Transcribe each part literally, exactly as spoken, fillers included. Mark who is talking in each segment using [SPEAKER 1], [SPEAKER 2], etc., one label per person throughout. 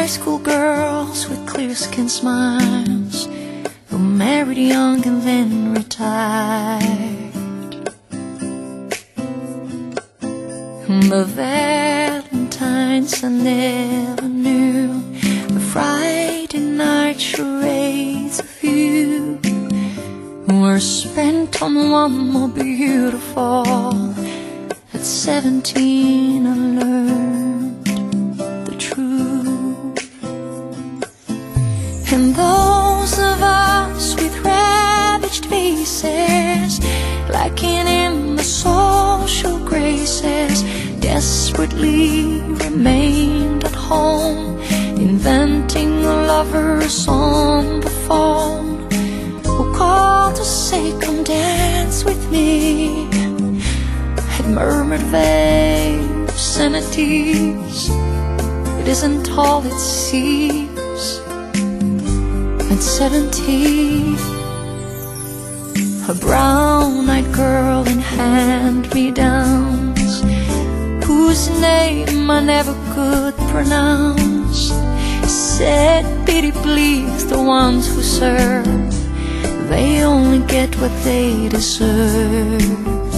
[SPEAKER 1] high school girls with clear skin smiles who married young and then retired. But Valentine's I never knew, the Friday night charades of you were spent on one more beautiful. At seventeen I learned the truth. And those of us with ravaged faces, lacking in the social graces, desperately remained at home, inventing lovers on the phone, who called to say come dance with me, had murmured vague obscenities. It isn't all it seems. At seventeen, a brown-eyed girl in hand-me-downs, whose name I never could pronounce, said, pity please the ones who serve, they only get what they deserve.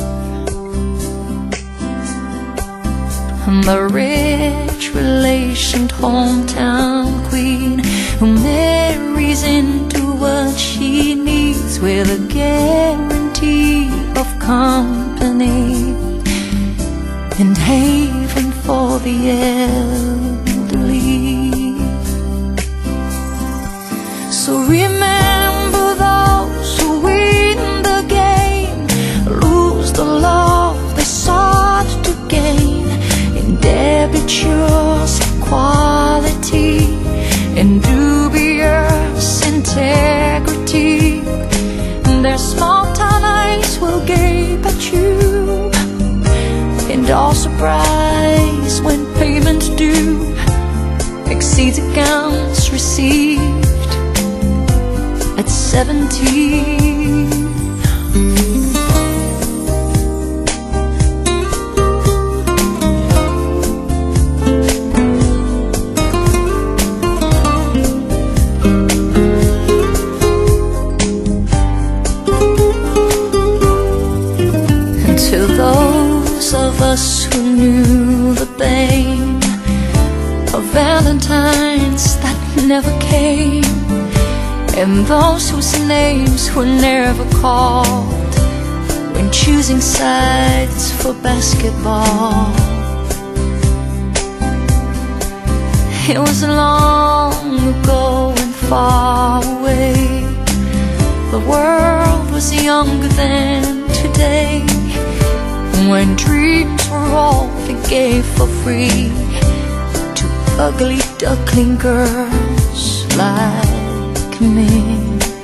[SPEAKER 1] And the rich relationed hometown queen who marries into what she needs with a guarantee of company and haven for the elderly. So remember those who win the game, lose the love they sought to gain, indebitures of quality and dubious integrity. Their small town eyes will gape at you, and all surprise when payment due exceeds accounts received at seventeen. To those of us who knew the pain of Valentines that never came, and those whose names were never called when choosing sides for basketball, it was long ago and far away. The world was younger than today, when dreams were all they gave for free to ugly duckling girls like me.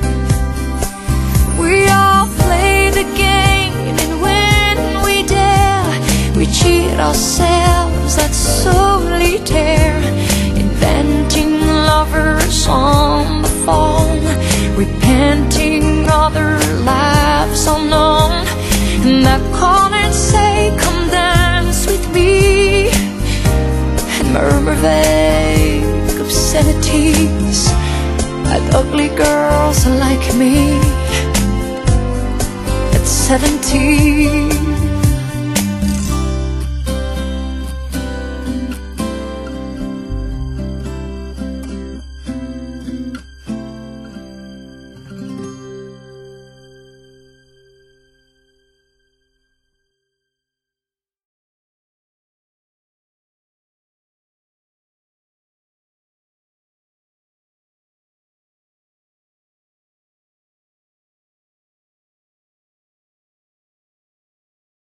[SPEAKER 1] We all play the game, and when we dare, we cheat ourselves at solitaire, inventing lovers on the phone, repenting other lives unknown, that call and say come dance with me, and murmur vague obscenities at ugly girls like me at seventeen.